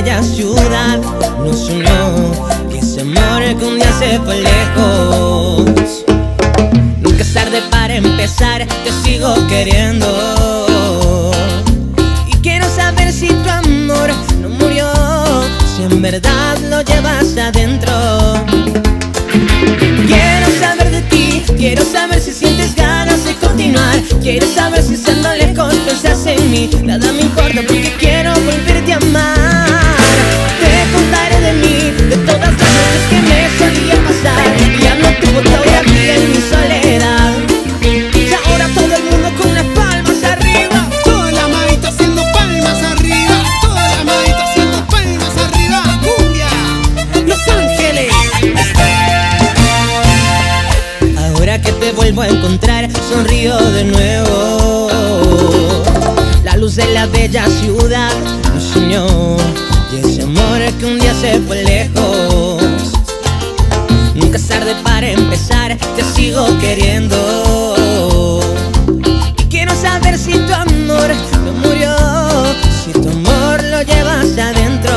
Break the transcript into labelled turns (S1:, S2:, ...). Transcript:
S1: bella ciudad nos unió, y ese amor que un día se fue lejos. Nunca es tarde para empezar, te sigo queriendo. Y quiero saber si tu amor no murió, si en verdad lo llevas adentro. Quiero saber de ti, quiero saber si sientes ganas de continuar. Quiero saber si estando lejos piensas en mí. Nada me importa porque quiero volverte a amar. Te contaré de mí, de todas las noches que me solía pasar. Ya no tu fotografía en mi soledad. Y ahora todo el mundo con las palmas arriba.
S2: Toda la maita haciendo palmas arriba. Toda la maita haciendo palmas arriba. ¡Cumbia!
S1: Los Ángeles. Ahora que te vuelvo a encontrar, sonrío de nuevo. La luz de la bella ciudad nos unió, y ese amor que un día se fue lejos. Nunca es tarde para empezar, te sigo queriendo. Y quiero saber si tu amor no murió, si tu amor lo llevas adentro.